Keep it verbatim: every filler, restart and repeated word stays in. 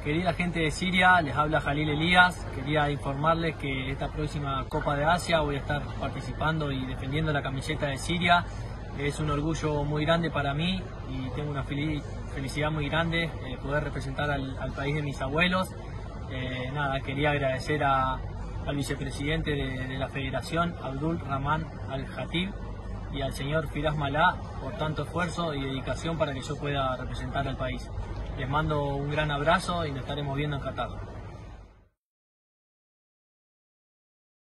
Querida gente de Siria, les habla Jalil Elías. Quería informarles que esta próxima Copa de Asia voy a estar participando y defendiendo la camiseta de Siria. Es un orgullo muy grande para mí y tengo una felicidad muy grande eh, poder representar al, al país de mis abuelos. Eh, nada, quería agradecer a, al vicepresidente de, de la Federación, Abdul Rahman Al-Khatib, y al señor Firas Malá por tanto esfuerzo y dedicación para que yo pueda representar al país. Les mando un gran abrazo y nos estaremos viendo en Qatar.